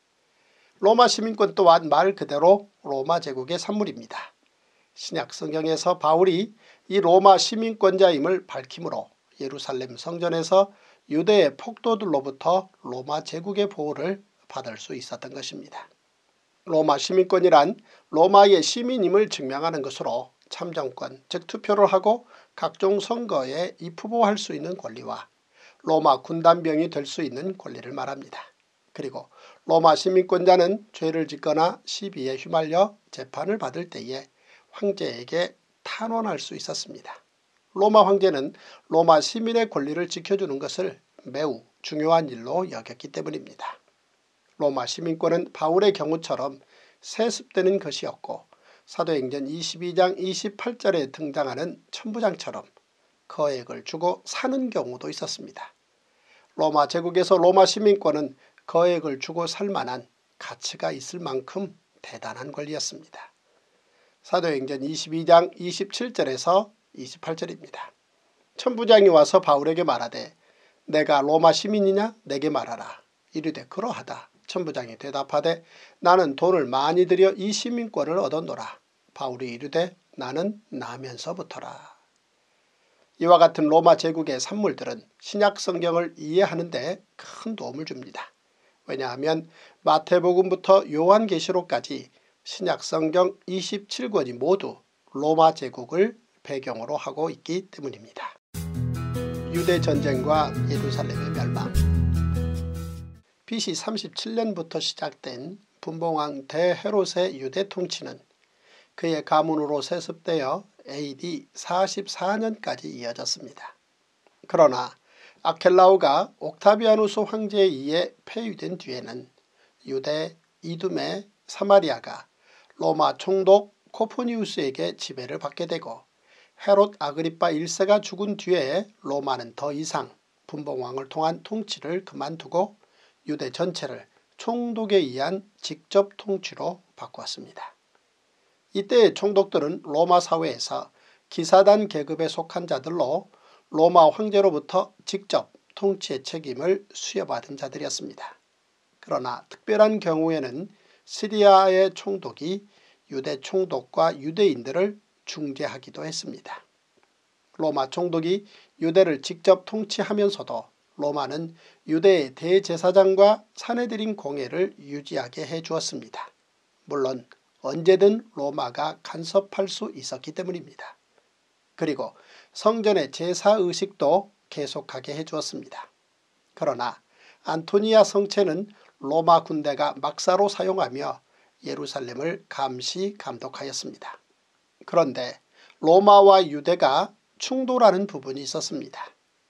로마 시민권 또한 말 그대로 로마 제국의 산물입니다. 신약 성경에서 바울이 이 로마 시민권자임을 밝히므로 예루살렘 성전에서 유대의 폭도들로부터 로마 제국의 보호를 받을 수 있었던 것입니다. 로마 시민권이란 로마의 시민임을 증명하는 것으로 참정권 즉 투표를 하고 각종 선거에 입후보할 수 있는 권리와 로마 군단병이 될 수 있는 권리를 말합니다. 그리고 로마 시민권자는 죄를 짓거나 시비에 휘말려 재판을 받을 때에 황제에게 탄원할 수 있었습니다. 로마 황제는 로마 시민의 권리를 지켜주는 것을 매우 중요한 일로 여겼기 때문입니다. 로마 시민권은 바울의 경우처럼 세습되는 것이었고 사도행전 22장 28절에 등장하는 천부장처럼 거액을 주고 사는 경우도 있었습니다. 로마 제국에서 로마 시민권은 거액을 주고 살 만한 가치가 있을 만큼 대단한 권리였습니다. 사도행전 22장 27절에서 28절입니다. 천부장이 와서 바울에게 말하되 내가 로마 시민이냐 내게 말하라. 이르되 그러하다. 천부장이 대답하되 나는 돈을 많이 들여 이 시민권을 얻었노라. 바울이 이르되 나는 나면서부터라. 이와 같은 로마 제국의 산물들은 신약 성경을 이해하는 데 큰 도움을 줍니다. 왜냐하면 마태복음부터 요한계시록까지 신약 성경 27권이 모두 로마 제국을 배경으로 하고 있기 때문입니다. 유대전쟁과 예루살렘의 멸망. BC 37년부터 시작된 분봉왕 대헤롯의 유대 통치는 그의 가문으로 세습되어 AD 44년까지 이어졌습니다. 그러나 아켈라오가 옥타비아누스 황제에 의해 폐위된 뒤에는 유대, 이두메, 사마리아가 로마 총독 코프니우스에게 지배를 받게 되고 헤롯 아그리파 1세가 죽은 뒤에 로마는 더 이상 분봉왕을 통한 통치를 그만두고 유대 전체를 총독에 의한 직접 통치로 바꾸었습니다. 이때의 총독들은 로마 사회에서 기사단 계급에 속한 자들로 로마 황제로부터 직접 통치의 책임을 수여받은 자들이었습니다. 그러나 특별한 경우에는 시리아의 총독이 유대 총독과 유대인들을 중재하기도 했습니다. 로마 총독이 유대를 직접 통치하면서도 로마는 유대의 대제사장과 사내들인 공회를 유지하게 해주었습니다. 물론 언제든 로마가 간섭할 수 있었기 때문입니다. 그리고 성전의 제사의식도 계속하게 해주었습니다. 그러나 안토니아 성체는 로마 군대가 막사로 사용하며 예루살렘을 감시 감독하였습니다. 그런데 로마와 유대가 충돌하는 부분이 있었습니다.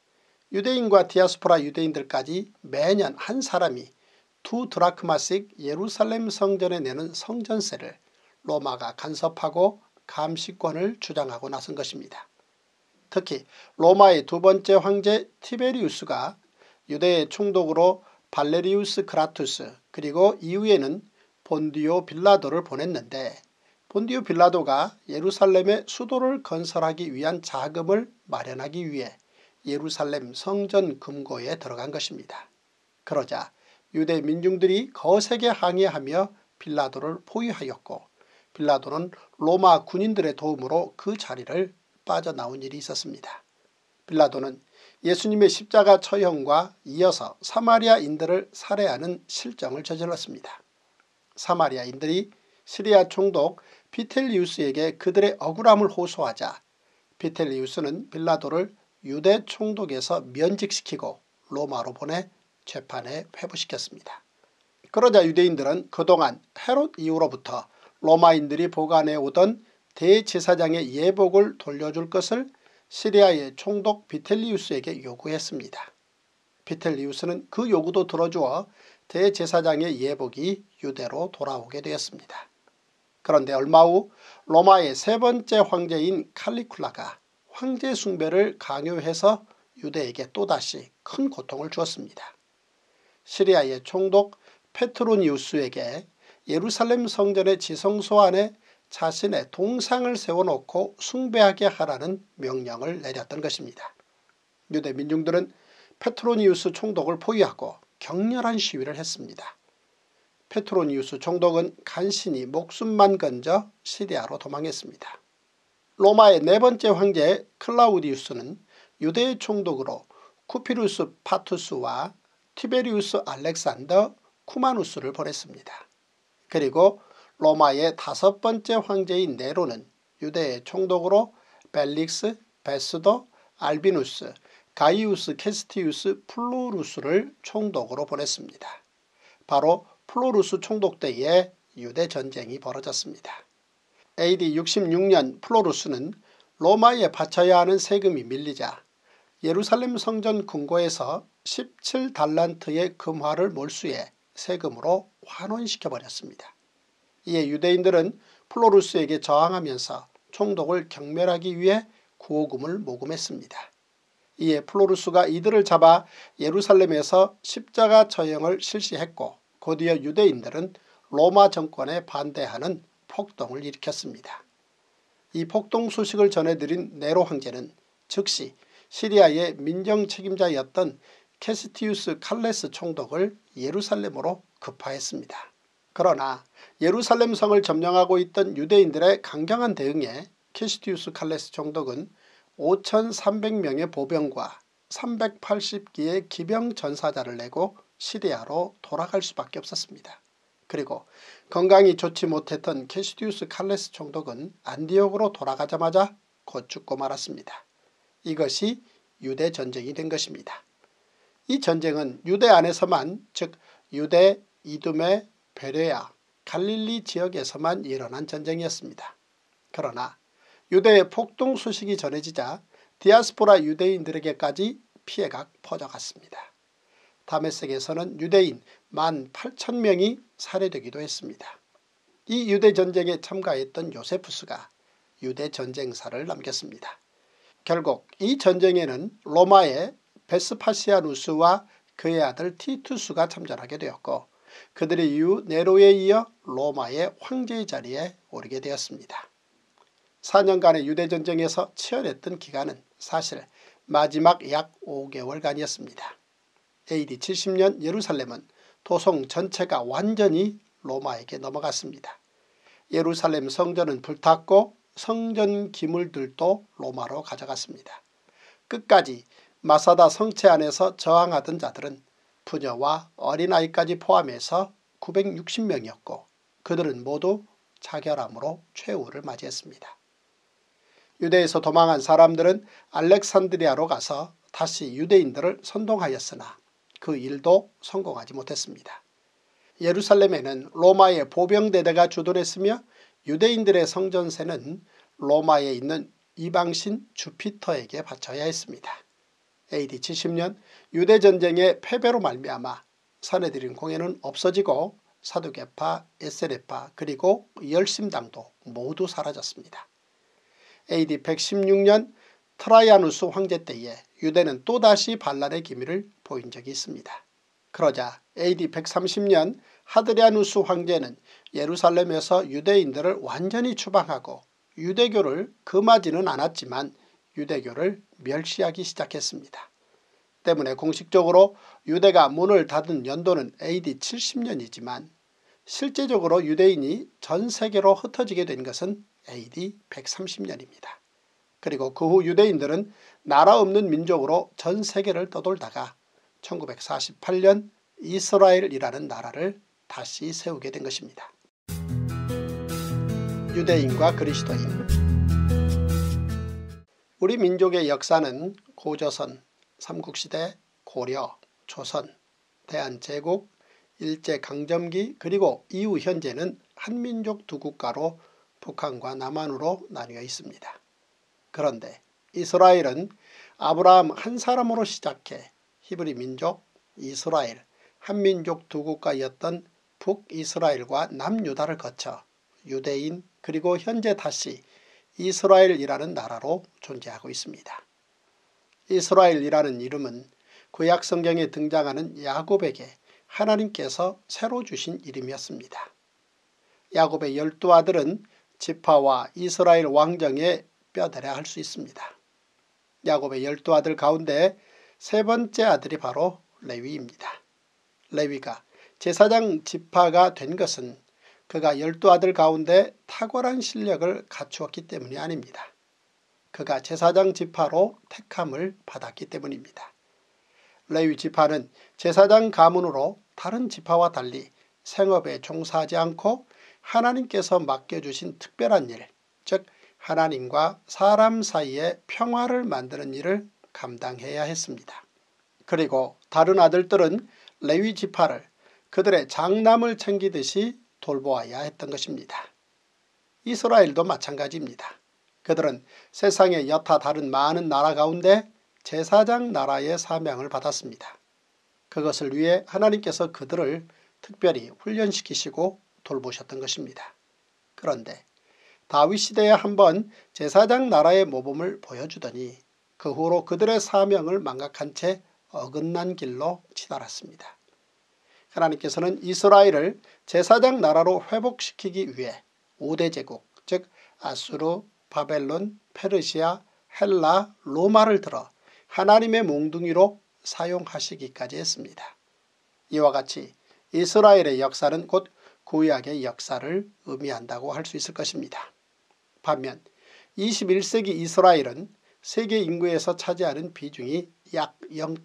유대인과 디아스포라 유대인들까지 매년 한 사람이 2 드라크마씩 예루살렘 성전에 내는 성전세를 로마가 간섭하고 감시권을 주장하고 나선 것입니다. 특히 로마의 두 번째 황제 티베리우스가 유대의 총독으로 발레리우스 그라투스 그리고 이후에는 본디오 빌라도를 보냈는데 본디오 빌라도가 예루살렘의 수도를 건설하기 위한 자금을 마련하기 위해 예루살렘 성전 금고에 들어간 것입니다. 그러자 유대 민중들이 거세게 항의하며 빌라도를 포위하였고 빌라도는 로마 군인들의 도움으로 그 자리를 빠져나온 일이 있었습니다. 빌라도는 예수님의 십자가 처형과 이어서 사마리아인들을 살해하는 실정을 저질렀습니다. 사마리아인들이 시리아 총독 비텔리우스에게 그들의 억울함을 호소하자 비텔리우스는 빌라도를 유대 총독에서 면직시키고 로마로 보내 재판에 회부시켰습니다. 그러자 유대인들은 그동안 헤롯 이후로부터 로마인들이 보관해 오던 대제사장의 예복을 돌려줄 것을 시리아의 총독 비텔리우스에게 요구했습니다. 비텔리우스는 그 요구도 들어주어 대제사장의 예복이 유대로 돌아오게 되었습니다. 그런데 얼마 후 로마의 세 번째 황제인 칼리쿨라가 황제 숭배를 강요해서 유대에게 또다시 큰 고통을 주었습니다. 시리아의 총독 페트로니우스에게 예루살렘 성전의 지성소 안에 자신의 동상을 세워놓고 숭배하게 하라는 명령을 내렸던 것입니다. 유대 민중들은 페트로니우스 총독을 포위하고 격렬한 시위를 했습니다. 페트로니우스 총독은 간신히 목숨만 건져 시리아로 도망했습니다. 로마의 네 번째 황제 클라우디우스는 유대의 총독으로 쿠피루스 파투스와 티베리우스 알렉산더 쿠마누스를 보냈습니다. 그리고 로마의 다섯 번째 황제인 네로는 유대의 총독으로 벨릭스, 베스도, 알비누스, 가이우스 캐스티우스 플루루스를 총독으로 보냈습니다. 바로 플로루스 총독 때에 유대 전쟁이 벌어졌습니다. AD 66년 플로루스는 로마에 바쳐야 하는 세금이 밀리자 예루살렘 성전 금고에서 17달란트의 금화를 몰수해 세금으로 환원시켜버렸습니다. 이에 유대인들은 플로루스에게 저항하면서 총독을 경멸하기 위해 구호금을 모금했습니다. 이에 플로루스가 이들을 잡아 예루살렘에서 십자가 처형을 실시했고 곧이어 유대인들은 로마 정권에 반대하는 폭동을 일으켰습니다. 이 폭동 소식을 전해드린 네로 황제는 즉시 시리아의 민정 책임자였던 캐스티우스 칼레스 총독을 예루살렘으로 급파했습니다. 그러나 예루살렘 성을 점령하고 있던 유대인들의 강경한 대응에 캐시디우스 칼레스 총독은 5,300명의 보병과 380기의 기병 전사자를 내고 시리아로 돌아갈 수밖에 없었습니다. 그리고 건강이 좋지 못했던 캐시디우스 칼레스 총독은 안디옥으로 돌아가자마자 곧 죽고 말았습니다. 이것이 유대 전쟁이 된 것입니다. 이 전쟁은 유대 안에서만, 즉 유대, 이두메, 베레아, 갈릴리 지역에서만 일어난 전쟁이었습니다. 그러나 유대의 폭동 소식이 전해지자 디아스포라 유대인들에게까지 피해가 퍼져갔습니다. 다메섹에서는 유대인 18,000명이 살해되기도 했습니다. 이 유대전쟁에 참가했던 요세푸스가 유대전쟁사를 남겼습니다. 결국 이 전쟁에는 로마의 베스파시아누스와 그의 아들 티투스가 참전하게 되었고 그들의 이후 네로에 이어 로마의 황제의 자리에 오르게 되었습니다. 4년간의 유대전쟁에서 치열했던 기간은 사실 마지막 약 5개월간이었습니다. AD 70년 예루살렘은 도성 전체가 완전히 로마에게 넘어갔습니다. 예루살렘 성전은 불탔고 성전 기물들도 로마로 가져갔습니다. 끝까지 마사다 성체 안에서 저항하던 자들은 부녀와 어린아이까지 포함해서 960명이었고 그들은 모두 자결함으로 최후를 맞이했습니다. 유대에서 도망한 사람들은 알렉산드리아로 가서 다시 유대인들을 선동하였으나 그 일도 성공하지 못했습니다. 예루살렘에는 로마의 보병대대가 주둔했으며 유대인들의 성전세는 로마에 있는 이방신 주피터에게 바쳐야 했습니다. AD 70년 유대전쟁의 패배로 말미암아 사내들인 공회는 없어지고 사두개파, 에세레파 그리고 열심당도 모두 사라졌습니다. AD 116년 트라이아누스 황제 때에 유대는 또다시 반란의 기미를 보인 적이 있습니다. 그러자 AD 130년 하드리아누스 황제는 예루살렘에서 유대인들을 완전히 추방하고 유대교를 금하지는 않았지만 유대교를 멸시하기 시작했습니다. 때문에 공식적으로 유대가 문을 닫은 연도는 AD 70년이지만 실제적으로 유대인이 전 세계로 흩어지게 된 것은 AD 130년입니다. 그리고 그 후 유대인들은 나라 없는 민족으로 전 세계를 떠돌다가 1948년 이스라엘이라는 나라를 다시 세우게 된 것입니다. 유대인과 그리스도인. 우리 민족의 역사는 고조선, 삼국시대, 고려, 조선, 대한제국, 일제강점기 그리고 이후 현재는 한민족 두 국가로 북한과 남한으로 나뉘어 있습니다. 그런데 이스라엘은 아브라함 한 사람으로 시작해 히브리 민족, 이스라엘, 한민족 두 국가였던 북이스라엘과 남유다를 거쳐 유대인 그리고 현재 다시 이스라엘이라는 나라로 존재하고 있습니다. 이스라엘이라는 이름은 구약 성경에 등장하는 야곱에게 하나님께서 새로 주신 이름이었습니다. 야곱의 12아들은 지파와 이스라엘 왕정의 뼈대라 할 수 있습니다. 야곱의 12아들 가운데 세 번째 아들이 바로 레위입니다. 레위가 제사장 지파가 된 것은 그가 12아들 가운데 탁월한 실력을 갖추었기 때문이 아닙니다. 그가 제사장 지파로 택함을 받았기 때문입니다. 레위 지파는 제사장 가문으로 다른 지파와 달리 생업에 종사하지 않고 하나님께서 맡겨주신 특별한 일, 즉 하나님과 사람 사이의 평화를 만드는 일을 감당해야 했습니다. 그리고 다른 아들들은 레위 지파를 그들의 장남을 챙기듯이 돌보아야 했던 것입니다. 이스라엘도 마찬가지입니다. 그들은 세상의 여타 다른 많은 나라 가운데 제사장 나라의 사명을 받았습니다. 그것을 위해 하나님께서 그들을 특별히 훈련시키시고 돌보셨던 것입니다. 그런데 다윗 시대에 한번 제사장 나라의 모범을 보여주더니 그 후로 그들의 사명을 망각한 채 어긋난 길로 치달았습니다. 하나님께서는 이스라엘을 제사장 나라로 회복시키기 위해 5대 제국, 즉 아수르, 바벨론, 페르시아, 헬라, 로마를 들어 하나님의 몽둥이로 사용하시기까지 했습니다. 이와 같이 이스라엘의 역사는 곧 구약의 역사를 의미한다고 할 수 있을 것입니다. 반면 21세기 이스라엘은 세계 인구에서 차지하는 비중이 약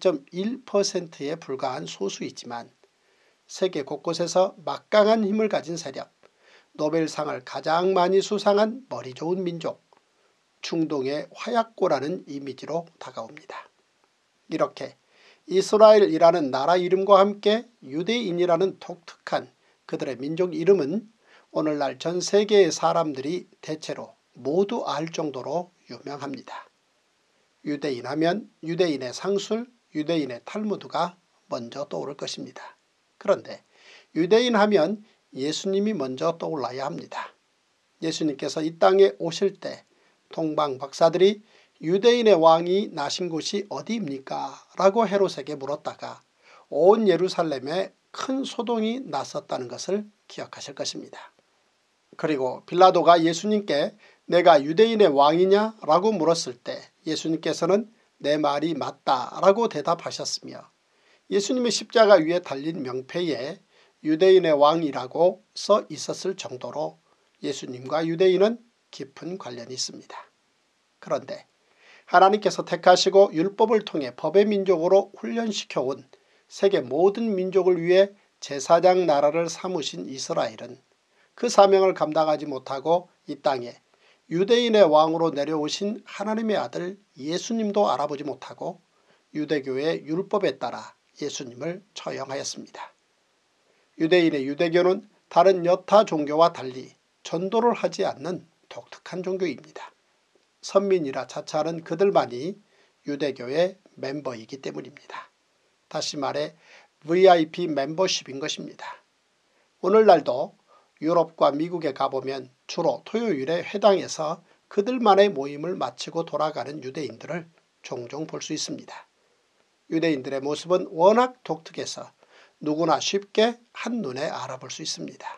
0.1%에 불과한 소수이지만 세계 곳곳에서 막강한 힘을 가진 세력, 노벨상을 가장 많이 수상한 머리 좋은 민족, 중동의 화약고라는 이미지로 다가옵니다. 이렇게 이스라엘이라는 나라 이름과 함께 유대인이라는 독특한 그들의 민족 이름은 오늘날 전 세계의 사람들이 대체로 모두 알 정도로 유명합니다. 유대인 하면 유대인의 상술, 유대인의 탈무드가 먼저 떠오를 것입니다. 그런데 유대인 하면 예수님이 먼저 떠올라야 합니다. 예수님께서 이 땅에 오실 때 동방 박사들이 유대인의 왕이 나신 곳이 어디입니까? 라고 헤롯에게 물었다가 온 예루살렘에 큰 소동이 났었다는 것을 기억하실 것입니다. 그리고 빌라도가 예수님께 내가 유대인의 왕이냐? 라고 물었을 때 예수님께서는 내 말이 맞다 라고 대답하셨으며 예수님의 십자가 위에 달린 명패에 유대인의 왕이라고 써 있었을 정도로 예수님과 유대인은 깊은 관련이 있습니다. 그런데 하나님께서 택하시고 율법을 통해 법의 민족으로 훈련시켜온 세계 모든 민족을 위해 제사장 나라를 삼으신 이스라엘은 그 사명을 감당하지 못하고 이 땅에 유대인의 왕으로 내려오신 하나님의 아들 예수님도 알아보지 못하고 유대교의 율법에 따라 예수님을 처형하였습니다. 유대인의 유대교는 다른 여타 종교와 달리 전도를 하지 않는 독특한 종교입니다. 선민이라 자처하는 그들만이 유대교의 멤버이기 때문입니다. 다시 말해 VIP 멤버십인 것입니다. 오늘날도 유럽과 미국에 가보면 주로 토요일에 회당에서 그들만의 모임을 마치고 돌아가는 유대인들을 종종 볼 수 있습니다. 유대인들의 모습은 워낙 독특해서 누구나 쉽게 한눈에 알아볼 수 있습니다.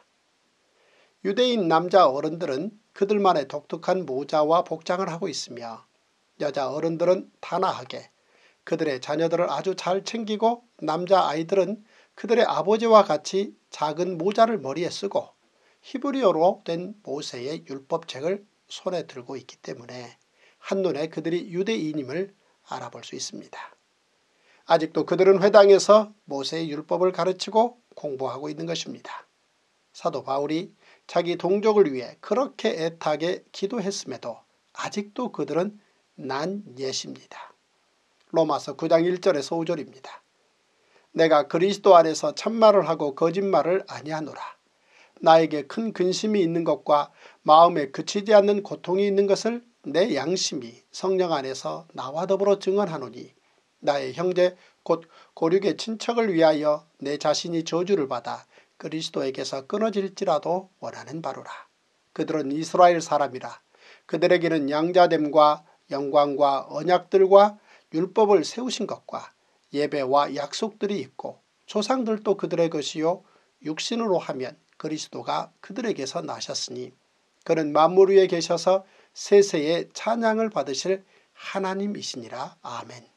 유대인 남자 어른들은 그들만의 독특한 모자와 복장을 하고 있으며 여자 어른들은 단아하게 그들의 자녀들을 아주 잘 챙기고 남자 아이들은 그들의 아버지와 같이 작은 모자를 머리에 쓰고 히브리어로 된 모세의 율법책을 손에 들고 있기 때문에 한눈에 그들이 유대인임을 알아볼 수 있습니다. 아직도 그들은 회당에서 모세의 율법을 가르치고 공부하고 있는 것입니다. 사도 바울이 자기 동족을 위해 그렇게 애타게 기도했음에도 아직도 그들은 난 옛입니다. 로마서 9장 1절에서 5절입니다. 내가 그리스도 안에서 참말을 하고 거짓말을 아니하노라. 나에게 큰 근심이 있는 것과 마음에 그치지 않는 고통이 있는 것을 내 양심이 성령 안에서 나와 더불어 증언하노니 나의 형제 곧 고륙의 친척을 위하여 내 자신이 저주를 받아 그리스도에게서 끊어질지라도 원하는 바로라. 그들은 이스라엘 사람이라. 그들에게는 양자됨과 영광과 언약들과 율법을 세우신 것과 예배와 약속들이 있고 조상들도 그들의 것이요 육신으로 하면 그리스도가 그들에게서 나셨으니 그는 만물 위에 계셔서 세세의 찬양을 받으실 하나님이시니라. 아멘.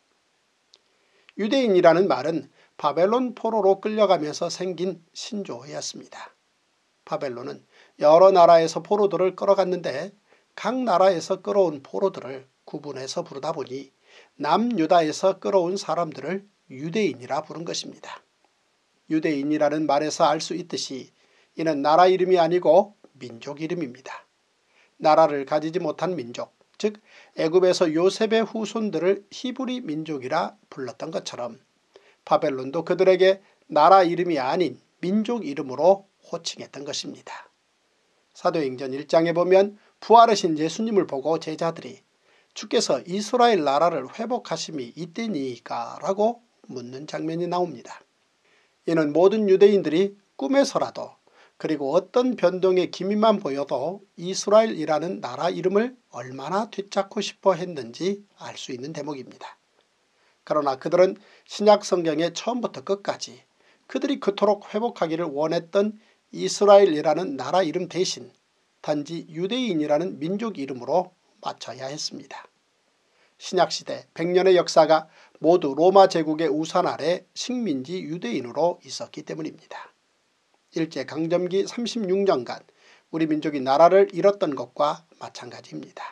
유대인이라는 말은 바벨론 포로로 끌려가면서 생긴 신조어였습니다. 바벨론은 여러 나라에서 포로들을 끌어갔는데 각 나라에서 끌어온 포로들을 구분해서 부르다 보니 남유다에서 끌어온 사람들을 유대인이라 부른 것입니다. 유대인이라는 말에서 알 수 있듯이 이는 나라 이름이 아니고 민족 이름입니다. 나라를 가지지 못한 민족, 즉 애굽에서 요셉의 후손들을 히브리 민족이라 불렀던 것처럼 바벨론도 그들에게 나라 이름이 아닌 민족 이름으로 호칭했던 것입니다. 사도행전 1장에 보면 부활하신 예수님을 보고 제자들이 주께서 이스라엘 나라를 회복하심이 이때니까 라고 묻는 장면이 나옵니다. 이는 모든 유대인들이 꿈에서라도 그리고 어떤 변동의 기미만 보여도 이스라엘이라는 나라 이름을 얼마나 되찾고 싶어 했는지 알 수 있는 대목입니다. 그러나 그들은 신약 성경의 처음부터 끝까지 그들이 그토록 회복하기를 원했던 이스라엘이라는 나라 이름 대신 단지 유대인이라는 민족 이름으로 맞춰야 했습니다. 신약시대 100년의 역사가 모두 로마 제국의 우산 아래 식민지 유대인으로 있었기 때문입니다. 일제강점기 36년간 우리 민족이 나라를 잃었던 것과 마찬가지입니다.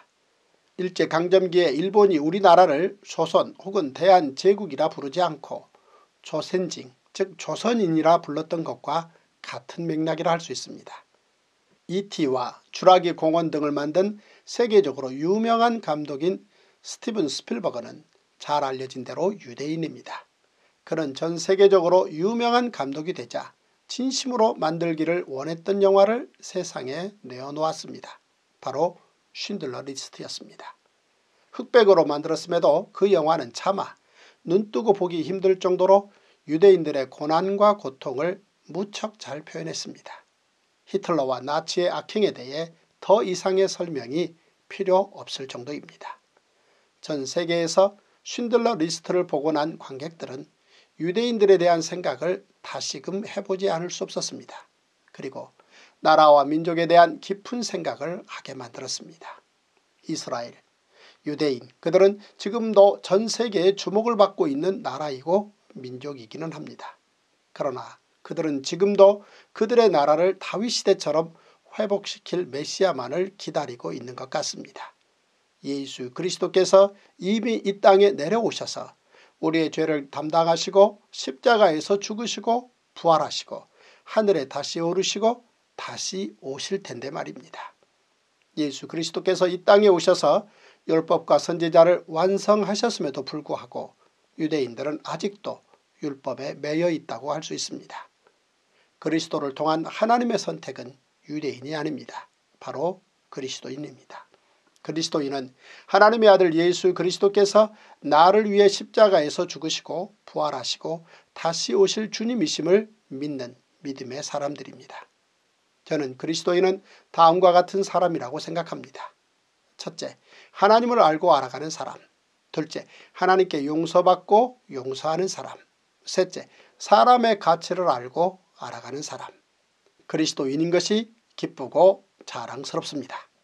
일제강점기에 일본이 우리나라를 조선 혹은 대한제국이라 부르지 않고 조선징 즉 조선인이라 불렀던 것과 같은 맥락이라 할 수 있습니다. E.T.와 주라기 공원 등을 만든 세계적으로 유명한 감독인 스티븐 스필버그는 잘 알려진 대로 유대인입니다. 그는 전 세계적으로 유명한 감독이 되자 진심으로 만들기를 원했던 영화를 세상에 내어놓았습니다. 바로 쉰들러 리스트였습니다. 흑백으로 만들었음에도 그 영화는 차마 눈뜨고 보기 힘들 정도로 유대인들의 고난과 고통을 무척 잘 표현했습니다. 히틀러와 나치의 악행에 대해 더 이상의 설명이 필요 없을 정도입니다. 전 세계에서 쉰들러 리스트를 보고 난 관객들은 유대인들에 대한 생각을 다시금 해보지 않을 수 없었습니다. 그리고 나라와 민족에 대한 깊은 생각을 하게 만들었습니다. 이스라엘, 유대인, 그들은 지금도 전 세계에 주목을 받고 있는 나라이고 민족이기는 합니다. 그러나 그들은 지금도 그들의 나라를 다윗 시대처럼 회복시킬 메시아만을 기다리고 있는 것 같습니다. 예수 그리스도께서 이미 이 땅에 내려오셔서 우리의 죄를 담당하시고 십자가에서 죽으시고 부활하시고 하늘에 다시 오르시고 다시 오실 텐데 말입니다. 예수 그리스도께서 이 땅에 오셔서 율법과 선지자를 완성하셨음에도 불구하고 유대인들은 아직도 율법에 매여 있다고 할 수 있습니다. 그리스도를 통한 하나님의 선택은 유대인이 아닙니다. 바로 그리스도인입니다. 그리스도인은 하나님의 아들 예수 그리스도께서 나를 위해 십자가에서 죽으시고 부활하시고 다시 오실 주님이심을 믿는 믿음의 사람들입니다. 저는 그리스도인은 다음과 같은 사람이라고 생각합니다. 첫째, 하나님을 알고 알아가는 사람. 둘째, 하나님께 용서받고 용서하는 사람. 셋째, 사람의 가치를 알고 알아가는 사람. 그리스도인인 것이 기쁘고 자랑스럽습니다.